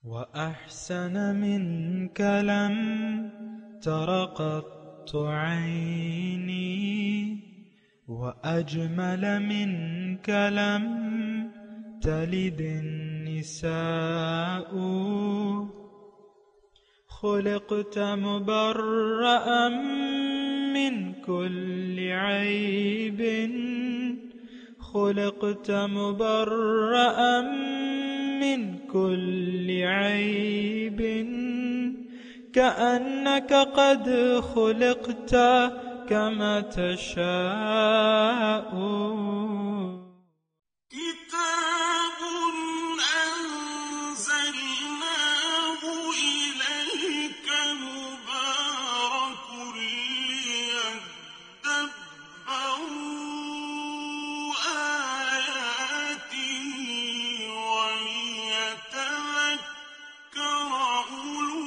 وأحسن منك لم تر قط عيني وأجمل منك لم تلد النساء خلقت مبرأ من كل عيب خلقت مبرأ من كل عيب كأنك قد خلقت كما تشاء كتاب أنزلناه إليك مبارك ليدبروا آياته وليتذكر أولو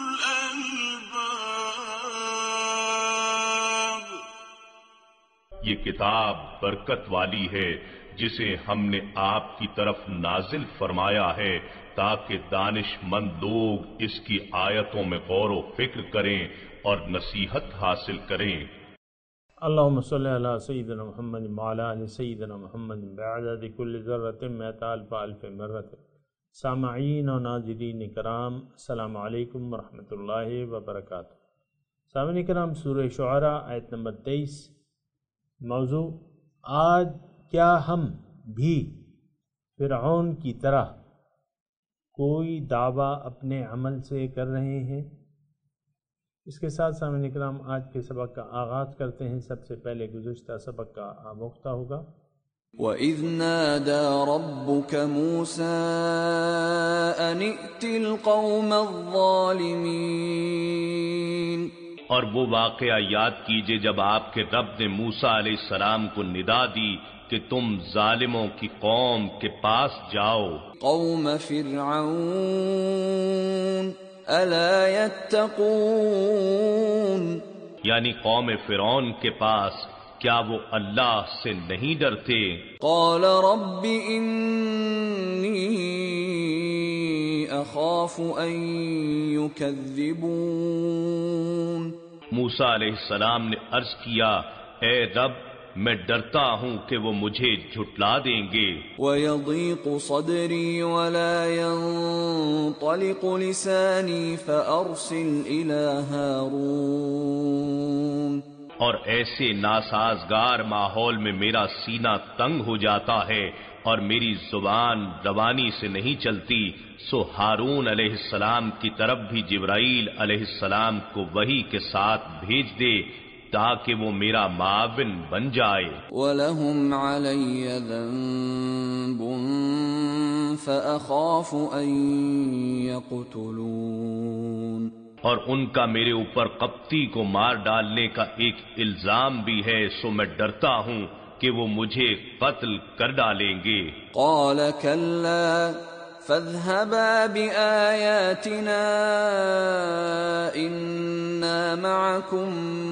الألباب. یہ کتاب برکت والی ہے جسے ہم نے آپ کی طرف نازل فرمایا ہے تاکہ دانش مند لوگ اس کی آیتوں میں غور و فکر کریں اور نصیحت حاصل کریں. اللہم صلی علی سیدنا محمد وعلی آل سیدنا محمد بعدد کل ذرۃ مئۃ الف الف مرۃ. سامعین و ناظرین کرام، السلام علیکم ورحمۃ اللہ وبرکاتہ. سامعین کرام، سورہ شعراء آیت نمبر 23. موضوع: آج کیا ہم بھی فرعون کی طرح کوئی دعویٰ اپنے عمل سے کر رہے ہیں؟ اس کے ساتھ سامعین کرام آج کے سبق کا آغاز کرتے ہیں. سب سے پہلے گزشتہ سبق کا آموختہ ہوگا. وَإِذْ نَادَى رَبُّكَ مُوسَىٰ أَنِ ائْتِ الْقَوْمَ الظَّالِمِينَ. اور وہ واقعہ یاد کیجئے جب آپ کے رب نے موسیٰ علیہ السلام کو ندا دی کہ تم ظالموں کی قوم کے پاس جاؤ. قوم فرعون الا يتقون. یعنی قوم فرعون کے پاس، کیا وہ اللہ سے نہیں ڈرتے؟ قال رب انی اخاف ان يكذبون. موسیٰ علیہ السلام نے عرض کیا، اے رب میں ڈرتا ہوں کہ وہ مجھے جھٹلا دیں گے. وَيَضِيقُ صَدْرِي وَلَا يَنطَلِقُ لِسَانِي فَأَرْسِلْ إِلَى هَارُونَ. اور ایسے ناسازگار ماحول میں میرا سینہ تنگ ہو جاتا ہے اور میری زبان روانی سے نہیں چلتی، سو ہارون علیہ السلام کی طرف بھی جبرائیل علیہ السلام کو وحی کے ساتھ بھیج دے تاکہ وہ میرا معاون بن جائے. وَلَهُمْ عَلَيَّ ذَنبٌ فَأَخَافُ أَن يَقْتُلُونَ. اور ان کا میرے اوپر قبطی کو مار ڈالنے کا ایک الزام بھی ہے، سو میں ڈرتا ہوں کہ وہ مجھے قتل کر ڈالیں گے. قال كلا فاذهبا بآياتنا إنا معكم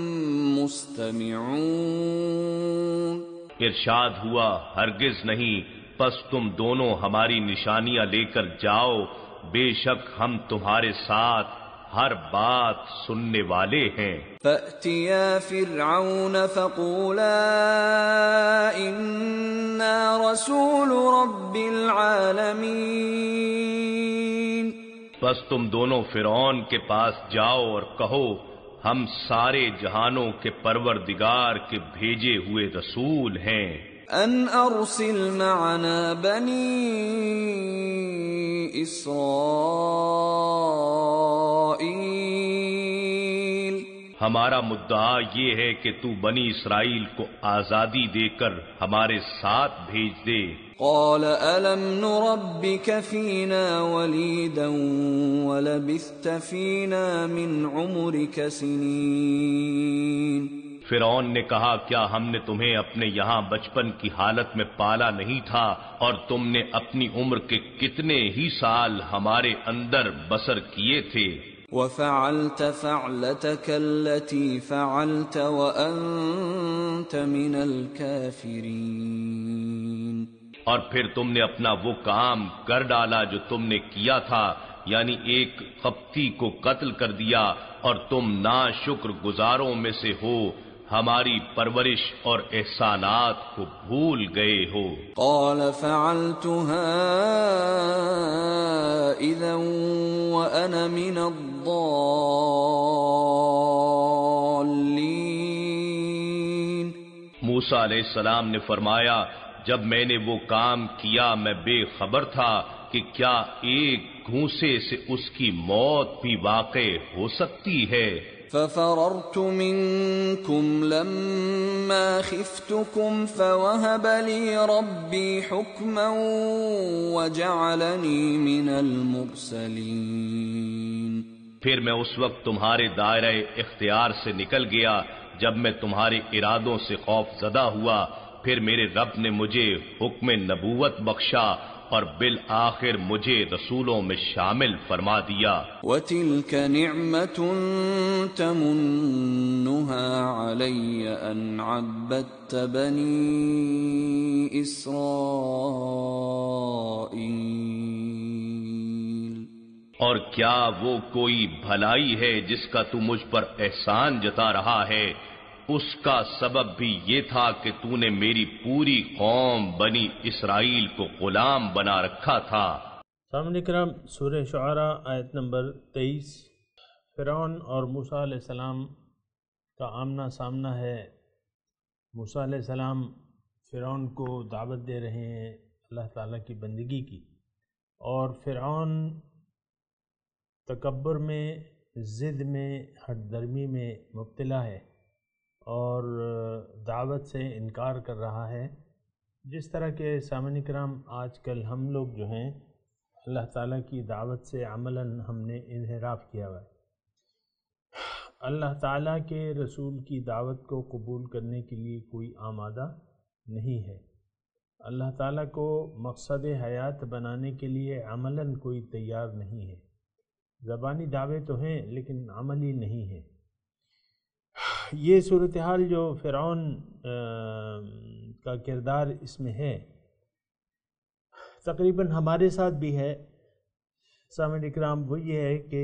مستمعون. ارشاد ہوا، ہرگز نہیں، پس تم دونوں ہماری نشانیاں لے کر جاؤ، بے شک ہم تمہارے ساتھ ہر بات سننے والے ہیں. فَأْتِيَا فِرْعَوْنَ فَقُولَا إِنَّا رَسُولُ رَبِّ الْعَالَمِينَ. بس تم دونوں فرعون کے پاس جاؤ اور کہو، ہم سارے جہانوں کے پروردگار کے بھیجے ہوئے رسول ہیں. ان ارسل معنا بنی اسرائیل. ہمارا مدعا یہ ہے کہ تو بنی اسرائیل کو آزادی دے کر ہمارے ساتھ بھیج دے. قال ألم نربك فينا وليدا ولبثت فينا من عمرك سنين. فرعون نے کہا، کیا ہم نے تمہیں اپنے یہاں بچپن کی حالت میں پالا نہیں تھا اور تم نے اپنی عمر کے کتنے ہی سال ہمارے اندر بسر کیے تھے. وفعلت فعلتك التي فعلت وأنت من الكافرين. اور پھر تم نے اپنا وہ کام کر ڈالا جو تم نے کیا تھا، یعنی ایک قبطی کو قتل کر دیا اور تم ناشکر گزاروں میں سے ہو، ہماری پرورش اور احسانات کو بھول گئے ہو۔ قال فعلتها اذا وانا من الضالین۔ موسیٰ علیہ السلام نے فرمایا، جب میں نے وہ کام کیا میں بے خبر تھا کہ کیا ایک گھونسے سے اس کی موت بھی واقع ہو سکتی ہے۔ ففررت منكم لما خفتكم فوهب لي ربي حكما وجعلني من المرسلين۔ پھر میں اس وقت تمہارے دائرہ اختیار سے نکل گیا جب میں تمہارے ارادوں سے خوف زدہ ہوا، پھر میرے رب نے مجھے حکم نبوت بخشا اور بالآخر مجھے رسولوں میں شامل فرما دیا۔ وَتِلْكَ نِعْمَةٌ تَمُنُّهَا عَلَيَّ أَنْ عَبَّدتَّ بَنِي إِسْرَائِيلَ۔ اور کیا وہ کوئی بھلائی ہے جس کا تو مجھ پر احسان جتا رہا ہے؟ اس کا سبب بھی یہ تھا کہ تو نے میری پوری قوم بنی اسرائیل کو غلام بنا رکھا تھا۔ سامعین کرام، سورہ شعراء آیت نمبر 23۔ فرعون اور موسیٰ علیہ السلام کا آمنا سامنا ہے۔ موسیٰ علیہ السلام فرعون کو دعوت دے رہے ہیں اللہ تعالیٰ کی بندگی کی، اور فرعون تکبر میں، ضد میں، ہٹ درمی میں مبتلا ہے اور دعوت سے انکار کر رہا ہے، جس طرح کے سامعین کرام آج کل ہم لوگ جو ہیں اللہ تعالیٰ کی دعوت سے عملاً ہم نے انحراف کیا ہوا ہے۔ اللہ تعالیٰ کے رسول کی دعوت کو قبول کرنے کے لیے کوئی آمادہ نہیں ہے، اللہ تعالیٰ کو مقصد حیات بنانے کے لیے عملاً کوئی تیار نہیں ہے۔ زبانی دعوے تو ہیں لیکن عملی نہیں ہے۔ یہ صورتحال جو فرعون کا کردار اس میں ہے تقریباً ہمارے ساتھ بھی ہے۔ سامعین اکرام، وہ یہ ہے کہ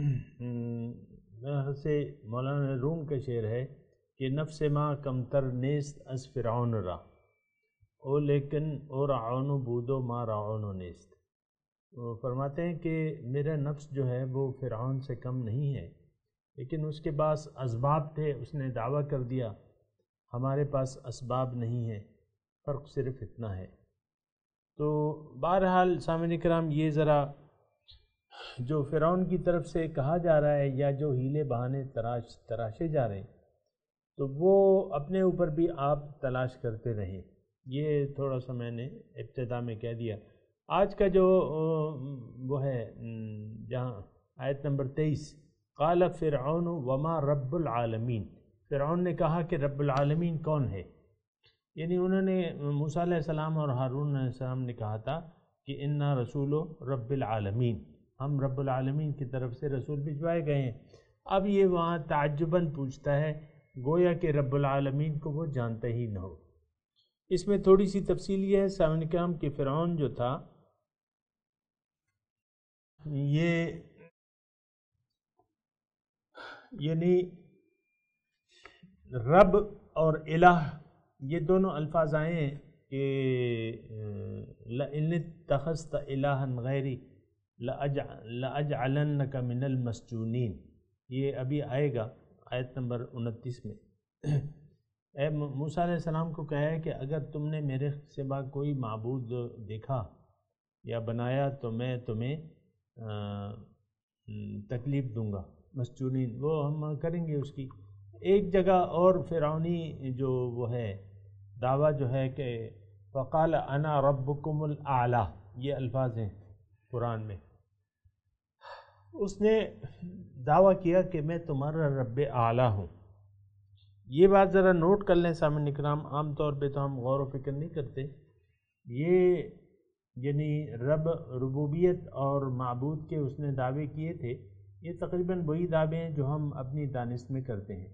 سے مولانا روم کا شعر ہے کہ نفس ما کم تر نیست از فرعون را او لیکن او رعون بودو ما رعون نیست۔ وہ فرماتے ہیں کہ میرا نفس جو ہے وہ فرعون سے کم نہیں ہے، لیکن اس کے پاس اسباب تھے، اس نے دعویٰ کر دیا۔ ہمارے پاس اسباب نہیں ہے، فرق صرف اتنا ہے۔ تو بہرحال سامعین کرام، یہ ذرا جو فرعون کی طرف سے کہا جا رہا ہے یا جو ہیلے بہانے تراشے جا رہے ہیں، تو وہ اپنے اوپر بھی آپ تلاش کرتے رہیں۔ یہ تھوڑا سا میں نے ابتدا میں کہہ دیا۔ آج کا جو وہ ہے جہاں آیت نمبر 23، قال فرعون وما رب العالمین، فرعون نے کہا کہ رب العالمین کون ہے؟ یعنی انہوں نے موسیٰ علیہ السلام اور ہارون علیہ السلام نے کہا تھا کہ انا رسول رب العالمین، ہم رب العالمین کی طرف سے رسول بھجوائے گئے ہیں۔ اب یہ وہاں تعجباً پوچھتا ہے گویا کہ رب العالمین کو وہ جانتا ہی نہ ہو۔ اس میں تھوڑی سی تفصیل یہ ہے سامعین کرام کہ فرعون جو تھا یہ یعنی رب اور الہ یہ دونوں الفاظ آئے ہیں کہ لَإِنِ اتَّخَذْتَ إِلَٰهًا غَيْرِي لَأَجْعَلَنَّكَ مِنَ الْمَسْجُونِينَ، یہ ابھی آئے گا آیت نمبر 29 میں۔ اے موسیٰ علیہ السلام کو کہا ہے کہ اگر تم نے میرے سوا کوئی معبود دیکھا یا بنایا تو میں تمہیں تکلیف دوں گا، مسجونین، وہ ہم کریں گے اس کی۔ ایک جگہ اور فرعونی جو وہ ہے دعویٰ جو ہے کہ فقال انا ربکم الاعلی، یہ الفاظ ہیں قرآن میں، اس نے دعویٰ کیا کہ میں تمہارا رب اعلیٰ ہوں۔ یہ بات ذرا نوٹ کر لیں سامعین اکرام، عام طور پہ تو ہم غور و فکر نہیں کرتے۔ یہ یعنی ربوبیت اور معبود کے اس نے دعوے کیے تھے، یہ تقریباً وہی دعوے ہیں جو ہم اپنی دانست میں کرتے ہیں۔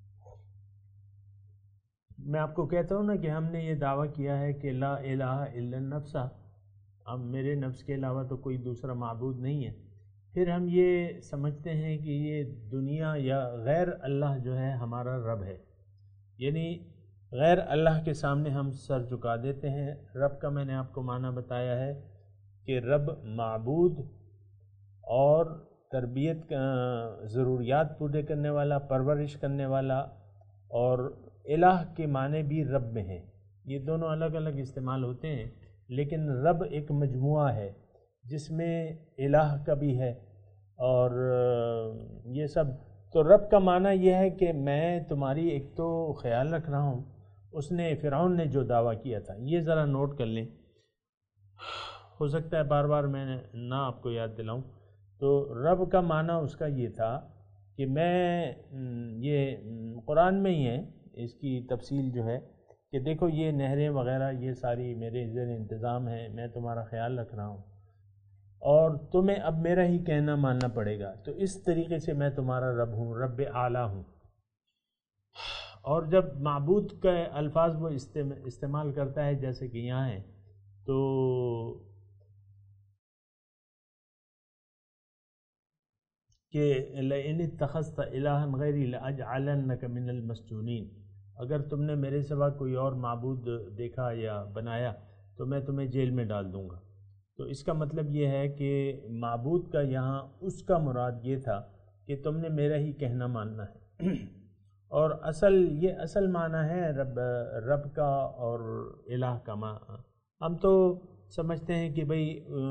میں آپ کو کہتا ہوں نا کہ ہم نے یہ دعویٰ کیا ہے کہ لا الہ الا النفس، اب میرے نفس کے علاوہ تو کوئی دوسرا معبود نہیں ہے، پھر ہم یہ سمجھتے ہیں کہ یہ دنیا یا غیر اللہ جو ہے ہمارا رب ہے، یعنی غیر اللہ کے سامنے ہم سر جھکا دیتے ہیں۔ رب کا میں نے آپ کو معنی بتایا ہے کہ رب معبود اور تربیت کا ضروریات پورے کرنے والا، پرورش کرنے والا، اور الہ کے معنی بھی رب میں ہیں۔ یہ دونوں الگ الگ استعمال ہوتے ہیں، لیکن رب ایک مجموعہ ہے جس میں الہ کا بھی ہے اور یہ سب۔ تو رب کا معنی یہ ہے کہ میں تمہاری ایک تو خیال رکھ رہا ہوں۔ اس نے فرعون نے جو دعویٰ کیا تھا، یہ ذرا نوٹ کر لیں، ہو سکتا ہے بار بار میں نہ آپ کو یاد دلاؤں۔ تو رب کا معنی اس کا یہ تھا کہ میں، یہ قرآن میں ہی ہے اس کی تفصیل جو ہے کہ دیکھو یہ نہریں وغیرہ یہ ساری میرے زیر انتظام ہیں، میں تمہارا خیال رکھ رہا ہوں اور تمہیں اب میرا ہی کہنا ماننا پڑے گا، تو اس طریقے سے میں تمہارا رب ہوں، رب اعلیٰ ہوں۔ اور جب معبود کا الفاظ وہ استعمال کرتا ہے جیسے کہ یہاں ہے، تو کہ لئن اتخذت الہا غیری لاجعلنک من المسجونین، اگر تم نے میرے سوا کوئی اور معبود دیکھا یا بنایا تو میں تمہیں جیل میں ڈال دوں گا۔ تو اس کا مطلب یہ ہے کہ معبود کا یہاں اس کا مراد یہ تھا کہ تم نے میرا ہی کہنا ماننا ہے، اور یہ اصل معنی ہے رب کا اور الہ کا معنی۔ ہم تو سمجھتے ہیں کہ بھئی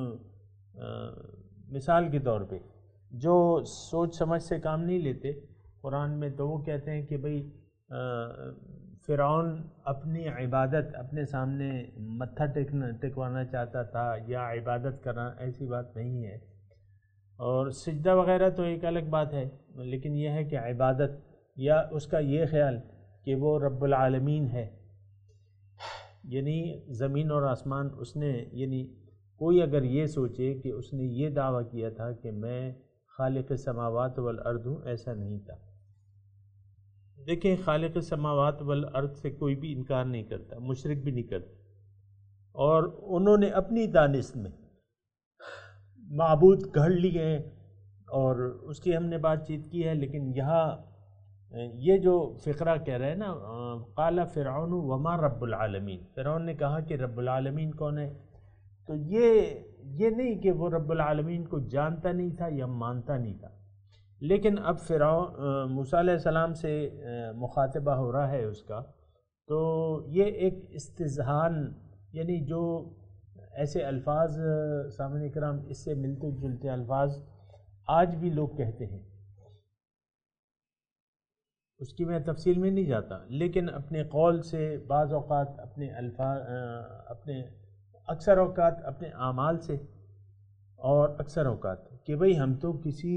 مثال کے طور پہ جو سوچ سمجھ سے کام نہیں لیتے قرآن میں، تو وہ کہتے ہیں کہ بھئی فرعون اپنی عبادت اپنے سامنے متھا ٹکوانا چاہتا تھا یا عبادت کرنا، ایسی بات نہیں ہے۔ اور سجدہ وغیرہ تو ایک الگ بات ہے، لیکن یہ ہے کہ عبادت یا اس کا یہ خیال کہ وہ رب العالمین ہے، یعنی زمین اور آسمان اس نے، یعنی کوئی اگر یہ سوچے کہ اس نے یہ دعویٰ کیا تھا کہ میں خالق السماوات والارض ہوں، ایسا نہیں تھا۔ دیکھیں خالق السماوات والارض سے کوئی بھی انکار نہیں کرتا، مشرک بھی نہیں کرتا، اور انہوں نے اپنی دانست میں معبود گھڑ لیے ہیں اور اس کی ہم نے بات چیت کی ہے۔ لیکن یہاں یہ جو فقرہ کہہ رہے ہیں نا، قال فرعون وما رب العالمین، فرعون نے کہا کہ رب العالمین کون ہے، تو یہ نہیں کہ وہ رب العالمین کو جانتا نہیں تھا یا مانتا نہیں تھا، لیکن اب فرعون موسیٰ علیہ السلام سے مخاطبہ ہو رہا ہے اس کا، تو یہ ایک استذہان، یعنی جو ایسے الفاظ سامعین کرام اس سے ملتے جلتے الفاظ آج بھی لوگ کہتے ہیں، اس کی میں تفصیل میں نہیں جاتا، لیکن اپنے قول سے بعض اوقات اپنے الفاظ، اکثر اوقات اپنے اعمال سے، اور اکثر اوقات کہ بھئی ہم تو کسی،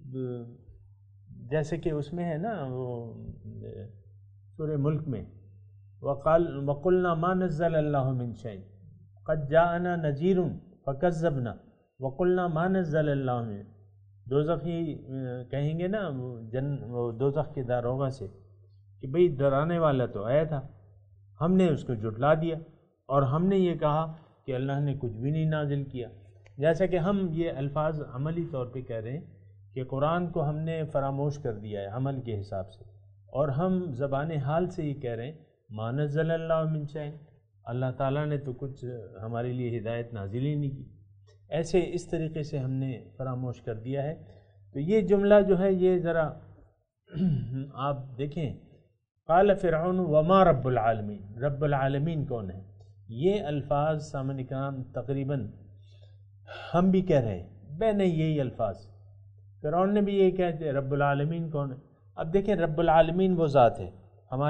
جیسے کہ اس میں ہے نا وہ سورہ ملک میں وَقُلْنَا مَا نَزَّلَ اللَّهُ مِنْ شَيْءٍ قَدْ جَاءَنَا نَذِيرٌ فَكَذَّبْنَا وَقُلْنَا مَا نَزَّلَ اللَّهُ مِنْ، دوزخی کہیں گے نا وہ دوزخ کے داروغہ سے کہ بھئی ڈرانے والا تو آیا تھا، ہم نے اس کو جھٹلا دیا اور ہم نے یہ کہا کہ اللہ نے کچھ بھی نہیں نازل کیا۔ جیسا کہ ہم یہ الفاظ عملی طور پہ کہہ رہے ہیں کہ قرآن کو ہم نے فراموش کر دیا ہے عمل کے حساب سے، اور ہم زبان حال سے یہ کہہ رہے ہیں ما نزل اللہ من شیء، اللہ تعالیٰ نے تو کچھ ہمارے لیے ہدایت نازل ہی نہیں کی، ایسے اس طریقے سے ہم نے فراموش کر دیا ہے۔ تو یہ جملہ جو ہے یہ ذرا آپ دیکھیں، قال فرعون وما رب العالمین، رب العالمین کون ہے، یہ الفاظ سامعین کرام تقریباً ہم بھی کہہ رہے ہیں بے نہیں، یہی الفاظ فرعون نے بھی یہی کہتے رب العالمین کون ہے۔ اب دیکھیں رب العالمین وہ ذات ہے،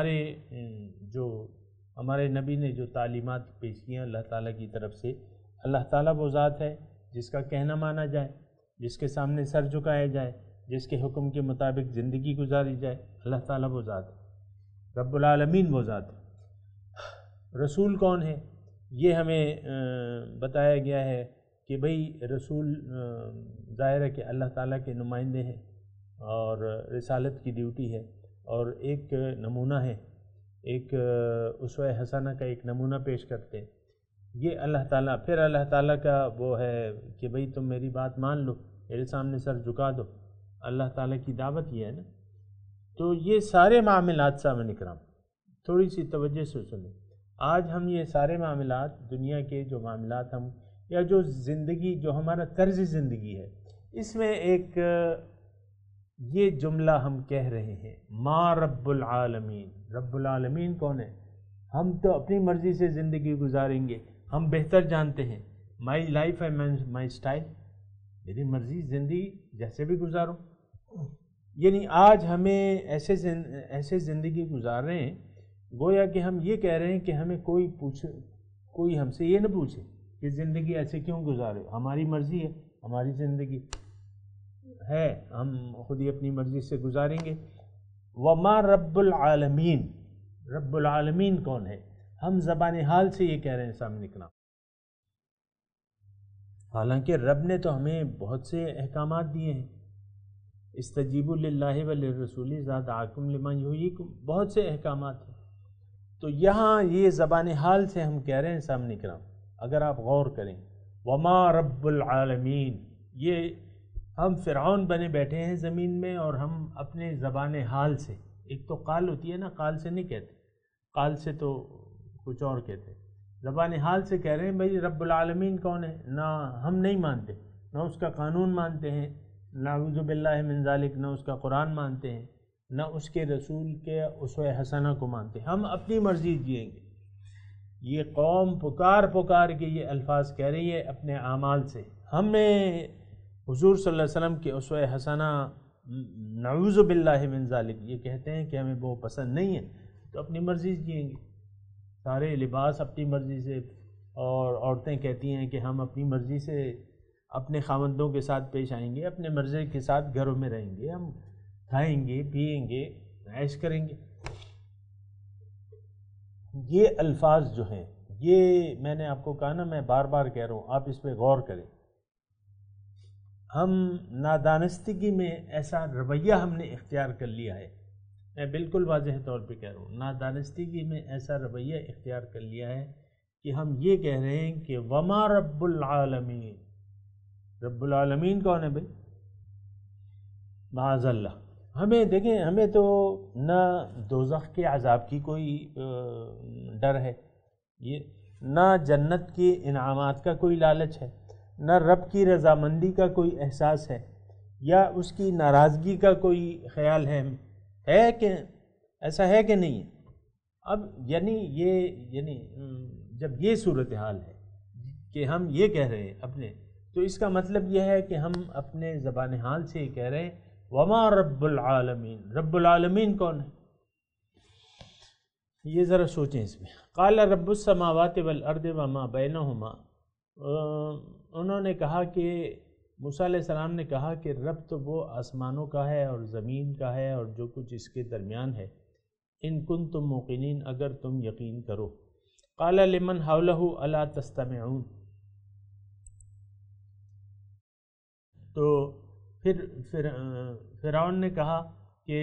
ہمارے نبی نے جو تعلیمات پیش کی ہیں اللہ تعالیٰ کی طرف سے، اللہ تعالیٰ وہ ذات ہے جس کا کہنا مانا جائے، جس کے سامنے سر جھکایا جائے، جس کے حکم کے مطابق زندگی گزاری جائے، اللہ تعالیٰ وہ ذات ہے، رب العالمین وہ ذات ہے۔ رسول کون ہے، یہ ہمیں بتایا گیا ہے کہ بھئی رسول ظاہر ہے کہ اللہ تعالیٰ کے نمائندے ہیں اور رسالت کی ڈیوٹی ہے، اور ایک نمونہ ہے، ایک اسوہ حسنہ کا ایک نمونہ پیش کرتے ہیں، یہ اللہ تعالیٰ، پھر اللہ تعالیٰ کا وہ ہے کہ بھئی تم میری بات مان لو، میرے سامنے سر جھکا دو، اللہ تعالیٰ کی دعوت یہ ہے نا۔ تو یہ سارے معاملات سامنے کرام تھوڑی سی توجہ سے سنیں۔ آج ہم یہ سارے معاملات، دنیا کے جو معاملات ہم، یا جو زندگی، جو ہمارا طرز زندگی ہے، اس میں ایک یہ جملہ ہم کہہ رہے ہیں، ما رب العالمین۔ رب العالمین کون ہے؟ ہم تو اپنی مرضی سے زندگی گزاریں گے، ہم بہتر جانتے ہیں۔ مائی لائف ہے مائی اسٹائل، میری مرضی زندگی جیسے بھی گزاروں۔ یعنی آج ہمیں ایسے زندگی گزار رہے ہیں گویا کہ ہم یہ کہہ رہے ہیں کہ ہمیں کوئی ہم سے یہ نہ پوچھے کہ زندگی ایسے کیوں گزارے، ہماری مرضی ہے، ہماری زندگی ہے، ہم خود ہی اپنی مرضی سے گزاریں گے۔ وما رب العالمین، رب العالمین کون ہے؟ ہم زبان حال سے یہ کہہ رہے ہیں سامنے نکلا، حالانکہ رب نے تو ہمیں بہت سے احکامات دیے ہیں، استجیبوا للہ وللرسول اذا دعاکم لما یحییکم، بہت سے احکامات ہیں۔ تو یہاں یہ زبان حال سے ہم کہہ رہے ہیں سامنے کرام، اگر آپ غور کریں، وما رب العالمین، یہ ہم فرعون بنے بیٹھے ہیں زمین میں، اور ہم اپنے زبان حال سے، ایک تو قال ہوتی ہے نا، قال سے نہیں کہتے، قال سے تو کچھ اور کہتے، زبان حال سے کہہ رہے ہیں بھائی رب العالمین کون ہے؟ نہ ہم نہیں مانتے، نہ اس کا قانون مانتے ہیں، نعوذ باللہ من ذالک، نہ اس کا قرآن مانتے ہیں، نہ اس کے رسول کے اسوہ حسنہ کو مانتے، ہم اپنی مرضی جئیں گے۔ یہ قوم پکار کے یہ الفاظ کہہ رہی ہے اپنے اعمال سے، ہمیں حضور صلی اللہ علیہ وسلم کے اسوہ حسنہ نعوذ باللہ من ذالک یہ کہتے ہیں کہ ہمیں وہ پسند نہیں ہے، تو اپنی مرضی جئیں گے، سارے لباس اپنی مرضی سے، اور عورتیں کہتی ہیں کہ ہم اپنی مرضی سے اپنے خاوندوں کے ساتھ پیش آئیں گے، اپنے مرضی کے ساتھ گھروں میں رہیں گے، ہم کھائیں گے، پیئیں گے، عیش کریں گے۔ یہ الفاظ جو ہیں، یہ میں نے آپ کو کہا نا، میں بار بار کہہ رہا ہوں، آپ اس پہ غور کریں۔ ہم نادانستگی میں ایسا رویہ ہم نے اختیار کر لیا ہے، میں بالکل واضح طور پہ کہہ رہا ہوں، نادانستگی میں ایسا رویہ اختیار کر لیا ہے کہ ہم یہ کہہ رہے ہیں کہ وما رب العالمین، رب العالمین کون ہے بھائی؟ معاذ اللہ۔ ہمیں دیکھیں، ہمیں تو نہ دوزخ کے عذاب کی کوئی ڈر ہے، یہ نہ جنت کے انعامات کا کوئی لالچ ہے، نہ رب کی رضامندی کا کوئی احساس ہے، یا اس کی ناراضگی کا کوئی خیال ہے کہ ایسا ہے کہ نہیں ہے؟ اب یعنی جب یہ صورتحال ہے کہ ہم یہ کہہ رہے ہیں اپنے، تو اس کا مطلب یہ ہے کہ ہم اپنے زبان حال سے یہ کہہ رہے ہیں وما رب العالمین، رب العالمین کون ہے؟ یہ ذرا سوچیں اس میں۔ قال رب السماوات والارض وما بینہما، انہوں نے کہا کہ موسیٰ علیہ السلام نے کہا کہ رب تو وہ آسمانوں کا ہے اور زمین کا ہے اور جو کچھ اس کے درمیان ہے، ان کنتم موقنین، اگر تم یقین کرو۔ قال لمن حولہ الا تستمعون، تو پھر فرعون نے کہا کہ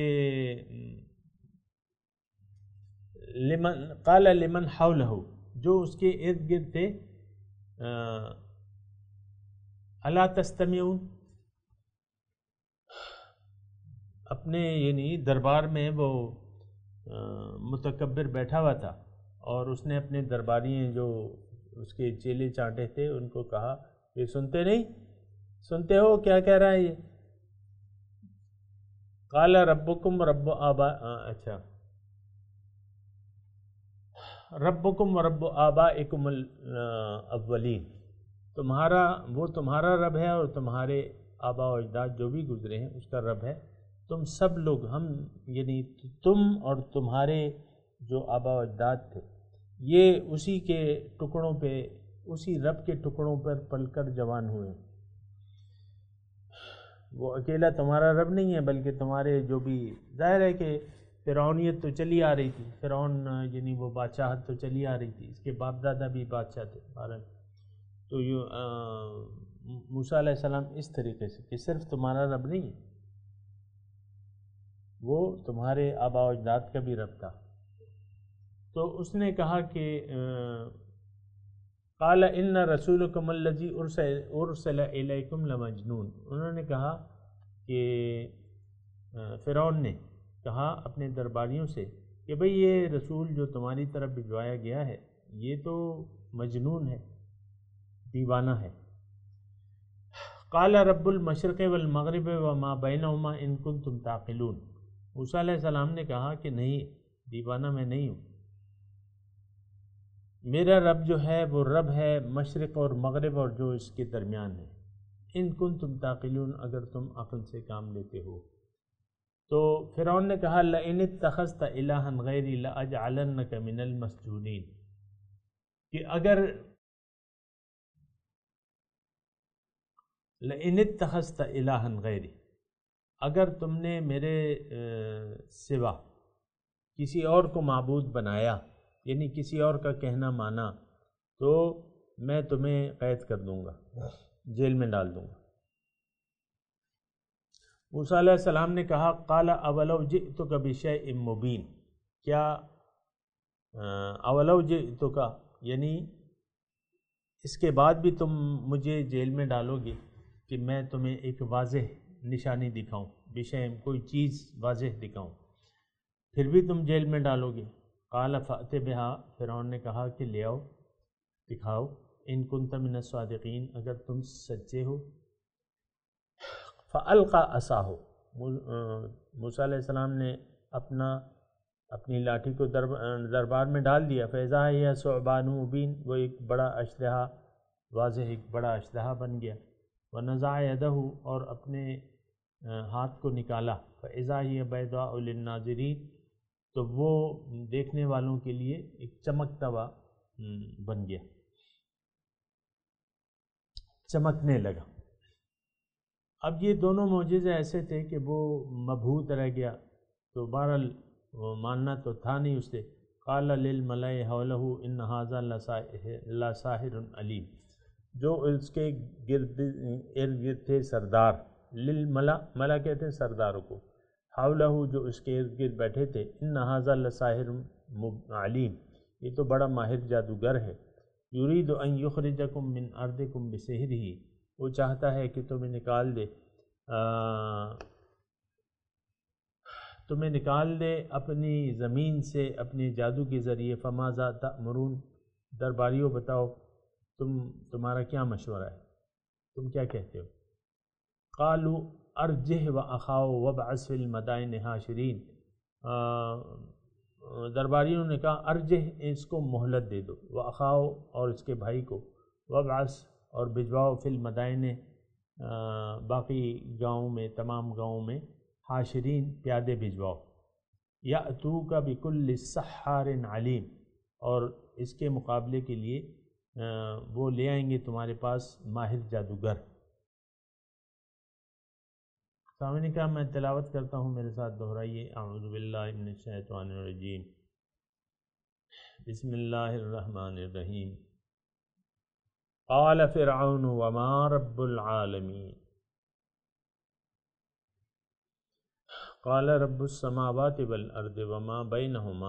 قال لمن حولہ، جو اس کے ارد گرد تھے، الا تستمعون، اپنے یعنی دربار میں وہ متکبر بیٹھا ہوا تھا، اور اس نے اپنے درباری جو اس کے چیلے چانٹے تھے ان کو کہا یہ سنتے نہیں، سنتے ہو کیا کہہ رہا ہے یہ؟ قال ربکم رب آبا، اچھا، ربکم رب آبائکم الاولین، تمہارا رب ہے اور تمہارے آبا و اجداد جو بھی گزرے ہیں اس کا رب ہے، تم سب لوگ، ہم یعنی تم اور تمہارے جو آبا و اجداد تھے، یہ اسی کے ٹکڑوں پہ، اسی رب کے ٹکڑوں پر پل کر جوان ہوئے، وہ اکیلا تمہارا رب نہیں ہے، بلکہ تمہارے جو بھی، ظاہر ہے کہ فرعونیت تو چلی آ رہی تھی، فرعون یعنی وہ بادشاہت تو چلی آ رہی تھی، اس کے باپ دادا بھی بادشاہ تھے بھارت، تو موسیٰ علیہ السلام اس طریقے سے کہ صرف تمہارا رب نہیں ہے، وہ تمہارے آبا و اجداد کا بھی رب تھا۔ تو اس نے کہا کہ قال ان رسولکم الذی ارسل الیکم لمجنون، انہوں نے کہا کہ فرعون نے کہا اپنے درباریوں سے کہ بھئی یہ رسول جو تمہاری طرف بھجوایا گیا ہے یہ تو مجنون ہے، دیوانہ ہے۔ قال رب المشرق والمغرب وما بینہما ان کنتم تعقلون، موسیٰ علیہ السلام نے کہا کہ نہیں، دیوانہ میں نہیں ہوں، میرا رب جو ہے وہ رب ہے مشرق اور مغرب اور جو اس کے درمیان ہے، ان کنتم تعقلون، اگر تم عقل سے کام لیتے ہو۔ تو فرعون نے کہا لئن اتخذت الہا غیری لاجعلنک من المسجونین، کہ اگر لئن اتخذت الہا غیری، اگر تم نے میرے سوا کسی اور کو معبود بنایا، یعنی کسی اور کا کہنا مانا، تو میں تمہیں قید کر دوں گا، جیل میں ڈال دوں گا۔ موسیٰ علیہ السلام نے کہا قال اولو جئتک بشیء مبین، کیا اولو جئتک یعنی اس کے بعد بھی تم مجھے جیل میں ڈالو گے کہ میں تمہیں ایک واضح نشانی دکھاؤں، بشیء کوئی چیز واضح دکھاؤں، پھر بھی تم جیل میں ڈالو گے۔ قال فأت بها، فرعون نے کہا کہ لے آؤ، دکھاؤ، ان کنت من الصادقین، اگر تم سچے ہو۔ فألقى عصاه، موسیٰ علیہ السلام نے اپنی لاٹھی کو دربار میں ڈال دیا۔ فإذا هي ثعبان مبین، وہ ایک بڑا اشتہا، واضح ایک بڑا اشتہا بن گیا۔ ونزع يده، اور اپنے ہاتھ کو نکالا۔ فإذا هي بيضاء للناظرین، تو وہ دیکھنے والوں کے لیے ایک چمکتا ہوا بن گیا، چمکنے لگا۔ اب یہ دونوں معجزے ایسے تھے کہ وہ مبہوت رہ گیا، تو بہرحال ماننا تو تھا نہیں اس سے۔ قال للملأ حولہ ان ھذا لساحر علیم، جو اس کے ارد گرد تھے سردار، للملأ، ملا کہتے ہیں سرداروں کو، حولہ جو اس کے ارد گرد بیٹھے تھے، ان ھذا لساحر علیم، یہ تو بڑا ماہر جادوگر ہے۔ یرید ان یخرجکم من ارضکم بسحرہ، وہ چاہتا ہے کہ تمہیں نکال دے اپنی زمین سے اپنے جادو کے ذریعے۔ فماذا تأمرون، درباریوں بتاؤ تمہارا کیا مشورہ ہے، تم کیا کہتے ہو؟ قالوا ارجہ واخاہ وابعث فی المدائن حاشرین، درباریوں نے کہا ارجہ، اس کو مہلت دے دو، واخاہ، اور اس کے بھائی کو، وابعث، اور بھجواؤ، فی المدائن، باقی گاؤں میں، تمام گاؤں میں، حاشرین، پیادے بھجواؤ، یأتوک بکل سحار علیم، اور اس کے مقابلے کے لیے وہ لے آئیں گے تمہارے پاس ماہر جادوگر۔ سامنے کا میں تلاوت کرتا ہوں، میرے ساتھ دہرائیے۔ اعوذ باللہ من الشیطان الرجیم، بسم اللہ الرحمن الرحیم۔ قال فرعون وما رب العالمین، قال رب السماوات والارض وما بینہما،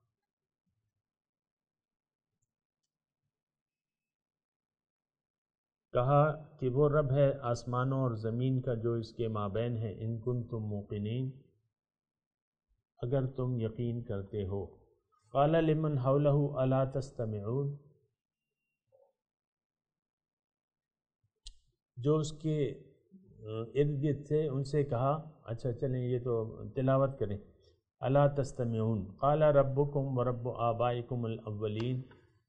کہا کہ وہ رب ہے آسمانوں اور زمین کا جو اس کے مابین ہے، ان کنتم موقنین، اگر تم یقین کرتے ہو۔ قال لمن حولہ الا تستمعون، جو اس کے ارد گرد تھے ان سے کہا، اچھا چلیں یہ تو تلاوت کریں۔ الا تستمعون، قال ربکم ورب آبائکم الاولین،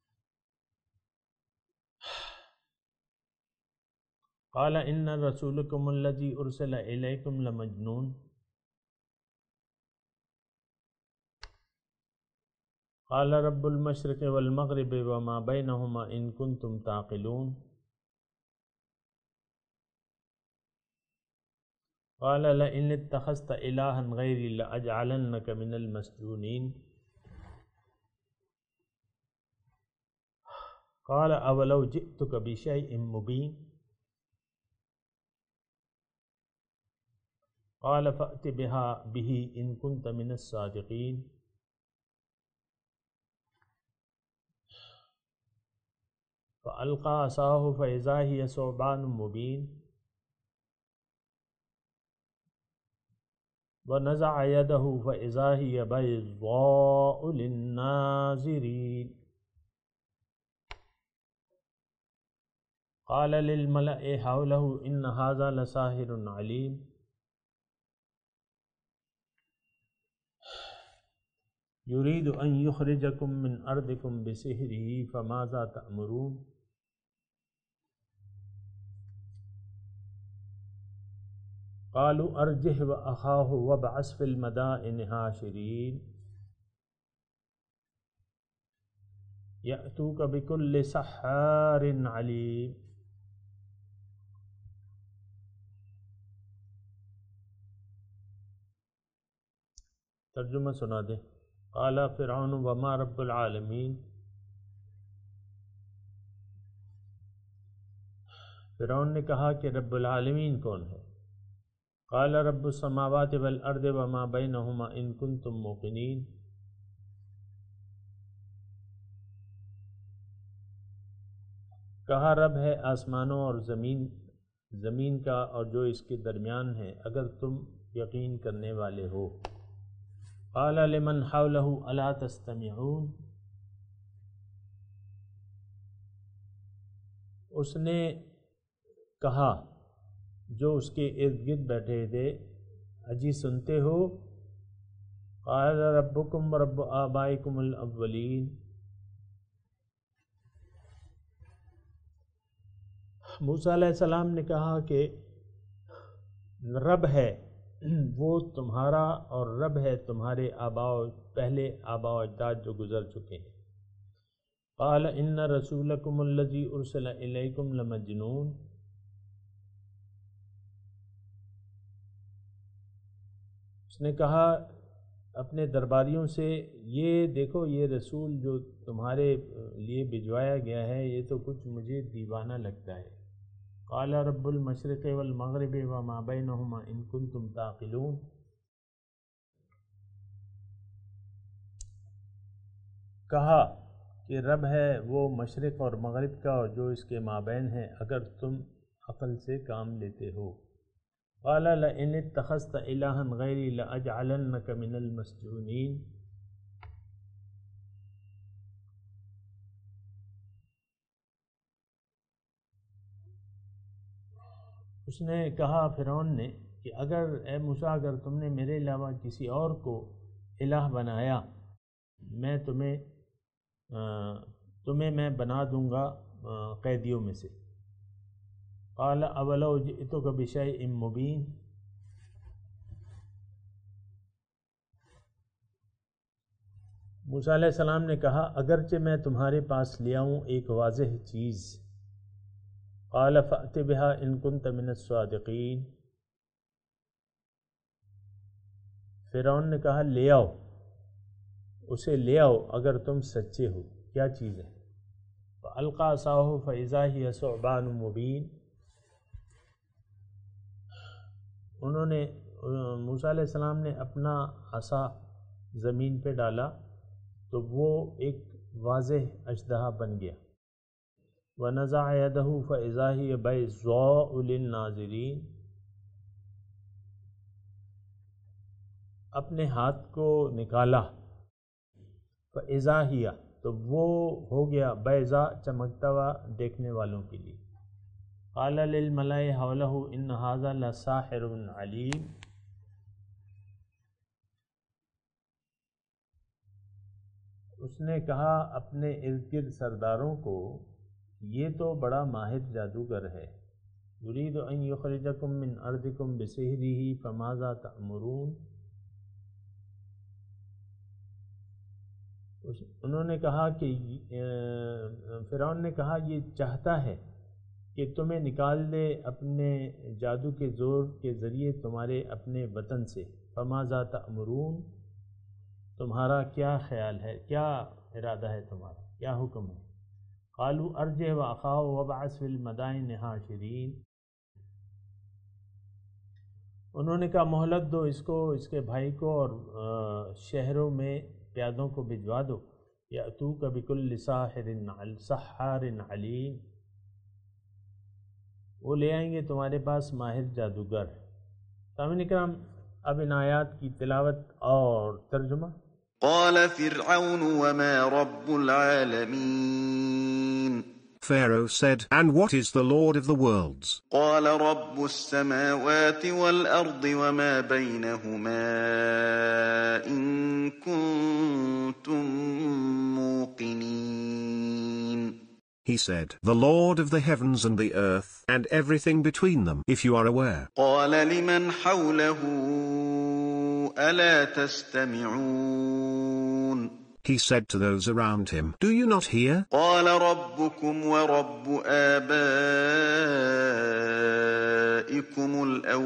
قال ان رسولکم الذی ارسل الیکم لمجنون، قال رب المشرق والمغرب وما بینہما ان کنتم تعقلون، قال لئن اتخذت الہا غیری لاجعلنک من المسجونین، قال اولو جئتک بشیء مبین، قال فأت به ان کنت من الصادقین۔ فألقى عصاه فإذا هي ثعبان مبين ونزع يده فإذا هي بيضاء للناظرين قال للملأ حوله إن هذا لساحر عليم يريد أن يخرجكم من أرضكم بسحره فماذا تأمرون قالوا أرجه وأخاه وابعث في المدائن حاشرين يأتوك بكل سحار عليم. ترجمہ سنا دیں. قال فرعون وما رب العالمین. فرعون نے کہا کہ رب العالمین کون ہے؟ قال رب السماوات والارض وما بینہما ان کنتم موقنین. کہا رب ہے آسمانوں اور زمین کا اور جو اس کے درمیان ہے اگر تم یقین کرنے والے ہو. قال لمن حولہ الا تستمعون. اس نے کہا جو اس کے ارد گرد بیٹھے تھے اجی سنتے ہو؟ قال ربکم رب آبائکم الاولین. موسیٰ علیہ السلام نے کہا کہ رب ہے وہ تمہارا اور رب ہے تمہارے پہلے آباء و اجداد جو گزر چکے ہیں. قال ان رسولکم الذی ارسل الیکم لمجنون. اس نے کہا اپنے درباریوں سے یہ دیکھو یہ رسول جو تمہارے لیے بھجوایا گیا ہے یہ تو کچھ مجھے دیوانہ لگتا ہے. قال رب المشرق والمغرب وما بینہما ان کنتم تعقلون. کہا کہ رب ہے وہ مشرق اور مغرب کا اور جو اس کے مابین ہے اگر تم عقل سے کام لیتے ہو. قال لئن اتخذت الہا غیری لاجعلنک من المسجونین. اس نے کہا فرعون نے کہ اگر اے موسیٰ اگر تم نے میرے علاوہ کسی اور کو الہ بنایا میں تمہیں میں بنا دوں گا قیدیوں میں سے. قال اولو جئتک بشیء مبین. موسیٰ علیہ السلام نے کہا اگرچہ میں تمہارے پاس لے آؤں ایک واضح چیز. قال فأت بها ان كنت من الصادقین. فرعون نے کہا لے آؤ اسے لے آؤ اگر تم سچے ہو. کیا چیز ہے؟ فألقى عصاه فإذا هي ثعبان مبين. انہوں نے موسیٰ علیہ السلام نے اپنا عصا زمین پہ ڈالا تو وہ ایک واضح اژدہا بن گیا. وَنَزَعَ يَدَهُ فَإِذَا هِيَ بَيْضَاءُ لِلنَّاظِرِينَ. اپنے ہاتھ کو نکالا فَإِذَا هِيَ تو وہ ہو گیا بیضاء چمکتا ہوا دیکھنے والوں کے لیے. قَالَ لِلْمَلَإِ حَوْلَهُ إِنَّ هَذَا لَسَاحِرٌ عَلِيمٌ. اس نے کہا اپنے ارد گرد سرداروں کو یہ تو بڑا ماہر جادوگر ہے. یرید ان یخرجکم من ارضکم بسحرہ فماذا تأمرون. انہوں نے کہا کہ فرعون نے کہا یہ چاہتا ہے کہ تمہیں نکال دے اپنے جادو کے زور کے ذریعے تمہارے اپنے وطن سے. فماذا تأمرون تمہارا کیا خیال ہے کیا ارادہ ہے تمہارا کیا حکم ہے؟ قالوا ارجع واخاه وابعث في المدائن حاشرین. انہوں نے کہا مہلت دو اس کو اس کے بھائی کو اور شہروں میں پیادوں کو بھجوا دو यअतूक बिकुल्लि सहारिन अलीम, वो ले आएंगे तुम्हारे पास माहिर जादूगर। सामीन इकराम, अब इन आयात की तिलावत और तर्जुमा। قال فرعون وما رب العالمين Pharaoh said, and what is the Lord of the worlds? قال رب السماوات والأرض وما بينهما إن كنتم موقنين. He said, the Lord of the heavens and the earth, and everything between them, if you are aware. قال لمن حوله ألا تستمعون. He said to those around him, do you not hear? قال ربكم ورب آبائكم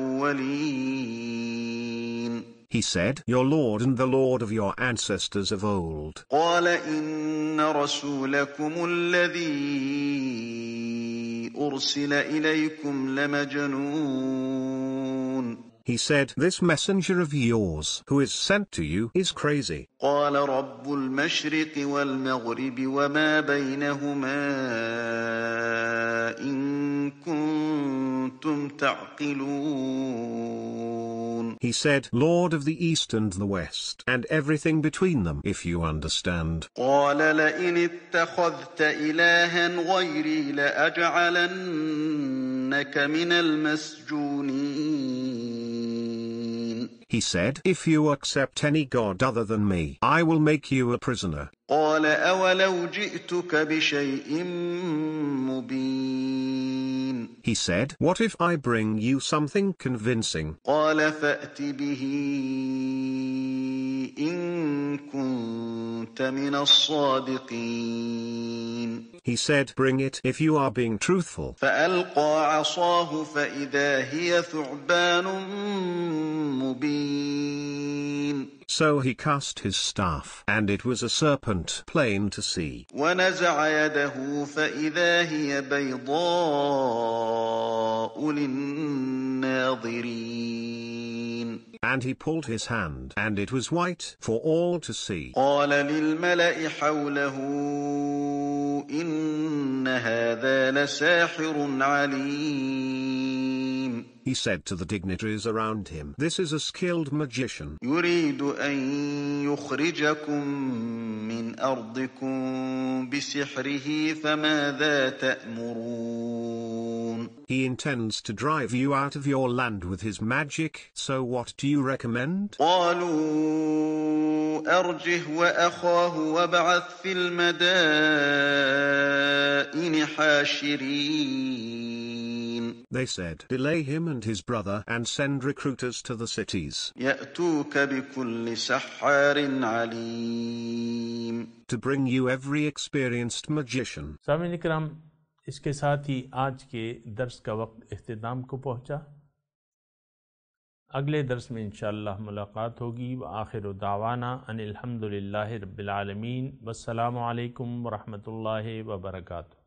الأولين. He said, your Lord and the Lord of your ancestors of old. قال إن رسولكم الذي أرسل إليكم لمجنون. He said, this messenger of yours, who is sent to you, is crazy. قال رب المشرق والمغرب وما بينهما إن كنتم تعقلون. He said, Lord of the east and the west, and everything between them, if you understand. قال لئن اتخذت إلها غيري لأجعلنك من المسجونين. He said, if you accept any god other than me, I will make you a prisoner. قال أولو جئتك بشيء مبين. He said, what if I bring you something convincing? قال فأت به إن كنت من الصادقين. He said, bring it if you are being truthful. فألقى عصاه فإذا هي ثعبان مبين. So he cast his staff, and it was a serpent, plain to see. ونزع يده فإذا هي بيضاء للناظرين. And he pulled his hand, and it was white, for all to see. قال للملأ حوله إن هذا لساحر عليم. He said to the dignitaries around him, this is a skilled magician. يريد أن يخرجكم من أرضكم بسحره فماذا تأمرون. He intends to drive you out of your land with his magic, so what do you recommend? قالوا أرجه وأخاه وابعث في المدائن حاشرين. They said, delay him and his brother and send recruiters to the cities. يأتوك بكل سحار عليم. To bring you every experienced magician. सामीन इकराम, इसके साथ ही आज के दर्स का वक्त इख्तिताम को पहुँचा। अगले दर्स में इंशाअल्लाह मुलाकात होगी। व आखिरु दावाना अनिल हम्दुलिल्लाहि रब्बिल आलमीन। वस्सलामु अलैकुम व रहमतुल्लाहि व बरकातुहू।